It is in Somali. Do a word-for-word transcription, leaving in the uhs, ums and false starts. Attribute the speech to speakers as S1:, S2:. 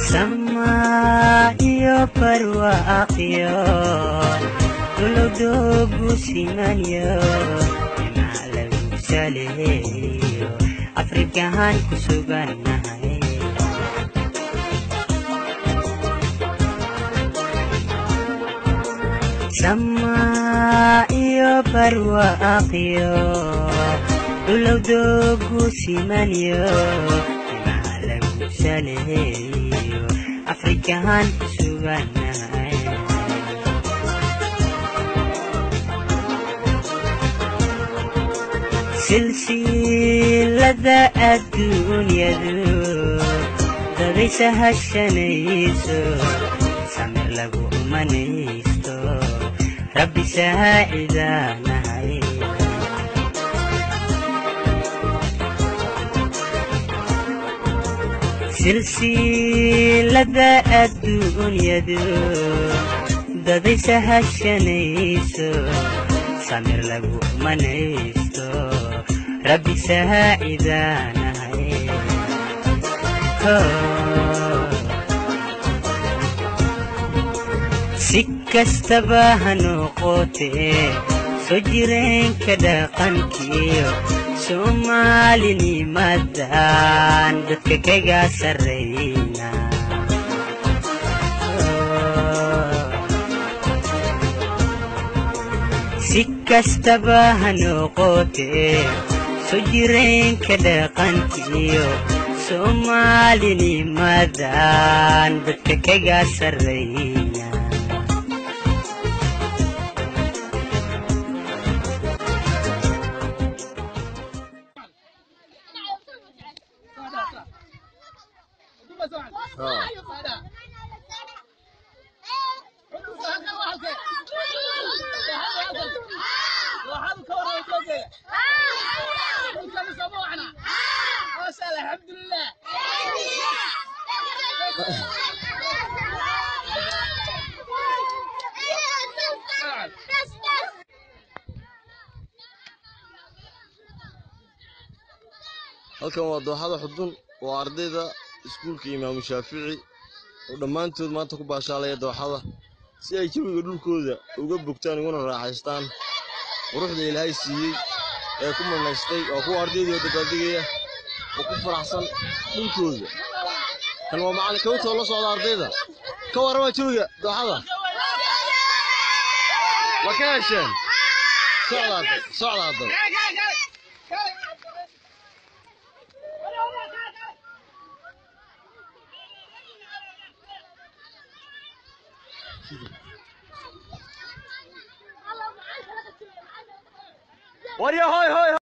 S1: Samayo parwaaqyo duludugu simanyo lagu saleeyo Afrikaan ku sugannahay Samayo parwaaqyo duludugu simanyo lagu saleeyo Afrikaan ku sugannahay silsilada adduunyadu dadaysa hashanayso samir lagu umanaysto rabbi saacidaanahay silsilada adduunyadu dadaysa hashanayso samir lagu umanaysto rabbi saacidaanahay si kastaba ha noqotee soo jireenka dhaqankiyo soomaalinimadan dadka kaga sarreyna si kastaba ha noqotee soo jireenka dhaqankiyo soomaalinimadan dadka kaga sarreyna
S2: الحمد لله
S3: halkan waa dooxada xudun oo ardayda iskuulka Imaam Shaafici oo dhamaantood maanta ku baashaalaya dooxada si ay jawiga dhulkooda uga bogtaan uguna raaxaystaan quruxda Ilaahay siiyay ee ku manaystay oo ku ardayda degdegaya oo ku faraxsan dhulkooda kan waa macallin ka soo la socda ardayda ka warama jawiga dooxada wakaashan socdaad socdaad What are you, hoi, hoi, hoi.